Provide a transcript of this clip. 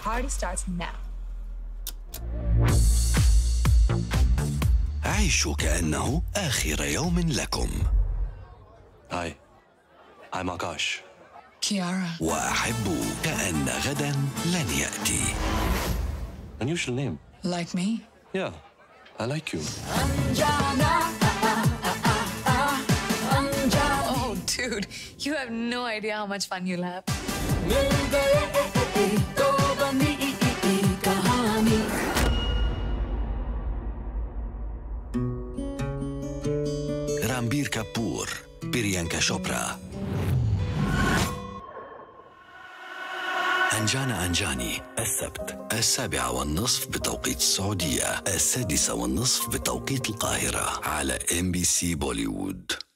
party starts now. عيشوا كأنه آخر يوم لكم. Hi, I'm Akash. Kiara. وأحبوا كأن غدا لن يأتي. Unusual name. Like me? Yeah, I like you. Oh, dude, you have no idea how much fun you'll have. رامبير كابور، بريانكا شوبرا، أنجانا أنجاني. السبت 7:30 بتوقيت السعودية، 6:30 بتوقيت القاهرة على MBC بوليوود.